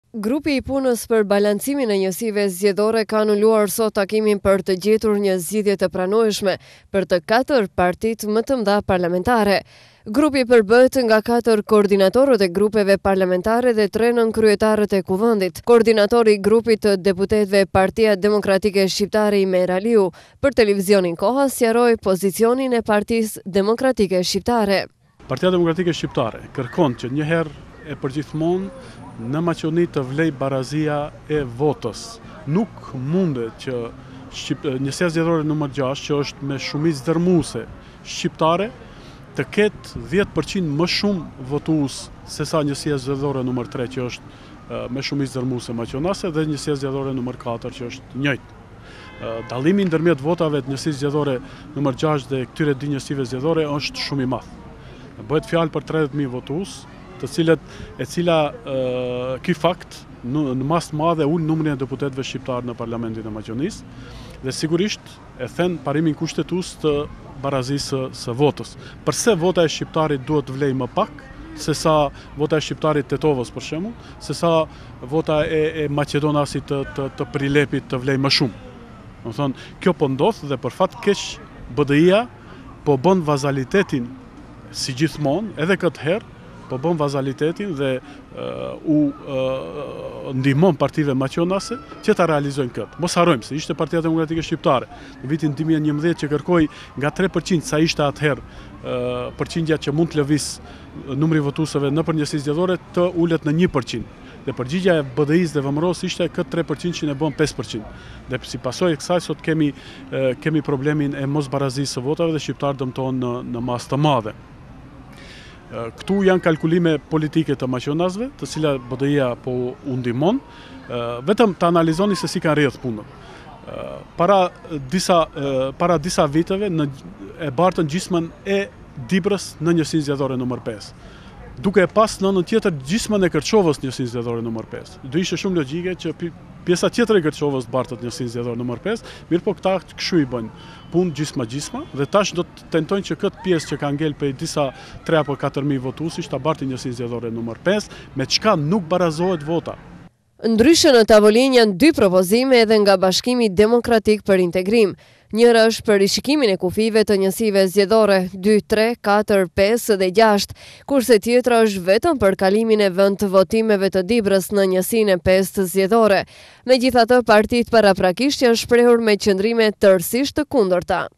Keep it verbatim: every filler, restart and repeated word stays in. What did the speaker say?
Grupi i punës për balancimin e njësive zgjedhore ka anuluar sot takimin për të gjetur një zgjidhje të pranueshme për të katër partitë më të mëdha parlamentare. Grupi përbëhet nga katër koordinatorët e grupeve parlamentare dhe tre nënkryetarët e kuvendit. Koordinatori i grupit të deputetëve Partia Demokratike Shqiptare Imer Aliu për televizionin Koha sqaroi pozicionin e Partisë Demokratike Shqiptare. Partia Demokratike Shqiptare kërkon që një herë e përgjithmonë në Maqedoni të vlej barazia e votës. Nuk mundet që Shqip... njësia zgjedhore numër gjashtë, që është me shumicë dërmuese shqiptare, të ketë dhjetë përqind më shumë votues se sa njësia zgjedhore numër tre, që është me shumicë dërmuese maqedonase, dhe njësia zgjedhore numër katër, që është njëjtë. Dallimi ndërmjet votave të njësisë zgjedhore numër gjashtë dhe këtyre dy njësive zgjedhore është shumë i madh. Bëhet fjalë për tridhjetë mijë votues, të cilët e cila uh, ky fakt në, në mas të madhe ul numrin e deputetëve shqiptar në Parlamentin e Maqedonisë dhe sigurisht e thën parimin kushtetues të barazisë së votës. Përse vota e shqiptarit duhet të vlej më pak se sa vota e shqiptarit Tetovës për shembull, se sa vota e, e maqedonasit të, të, të Prilepit të vlej më shumë. Do të thonë, kjo po ndodh dhe për fat keq B D I-ja po bën vazalitetin si gjithmonë, edhe këtë herë po bën vazalitetin dhe uh, u uh, ndihmon partive maqedonase që ta realizojnë këtë. Mos harrojmë se ishte Partia Demokratike Shqiptare në vitin dy mijë e njëmbëdhjetë që kërkoi nga tre përqind sa ishte atëherë uh, përqindja që mund të lëviz numri votuesve nëpër njësi zgjedhore të ulet në një përqind. Dhe përgjigja e B D I-s dhe V M R-os ishte këtë tre përqind që ne bën pesë përqind. Dhe si pasojë e kësaj sot kemi uh, kemi problemin e mosbarazisë së votave dhe shqiptarët dëmtohen në, në masë të madhe. Këtu janë kalkulime politike të maqedonasëve, të cilat B D I-ja po u ndihmon, vetëm të analizoni se si kanë rrjedh punën. Para disa para disa viteve në e bartën gjysmën e Dibrës në njësinë zgjedhore numër pesë. Duke e pas në anën tjetër gjysmën e Kërçovës në njësinë zgjedhore numër pesë. Do ishte shumë logjike që pjesa tjetër e Kërçovës bartët njësinë zgjedhore numër pesë, mirë po këta kështu i bëjnë punë gjysma-gjysma dhe tash do të tentojnë që këtë pjesë që ka ngel prej disa tre apo katër mijë votuesish ta bartin njësinë zgjedhore numër pesë, me çka nuk barazohet vota. Ndryshe në tavolinë janë dy propozime edhe nga Bashkimi Demokratik për Integrim. Njëra është për rishikimin e kufive të njësive zgjedhore dy, tre, katër, pesë dhe gjashtë, kurse tjetra është vetëm për kalimin e vend të votimeve të Dibrës në njësinë e pesë zgjedhore. Megjithatë, partitë paraprakisht janë shprehur me qëndrime tërësisht të kundërta.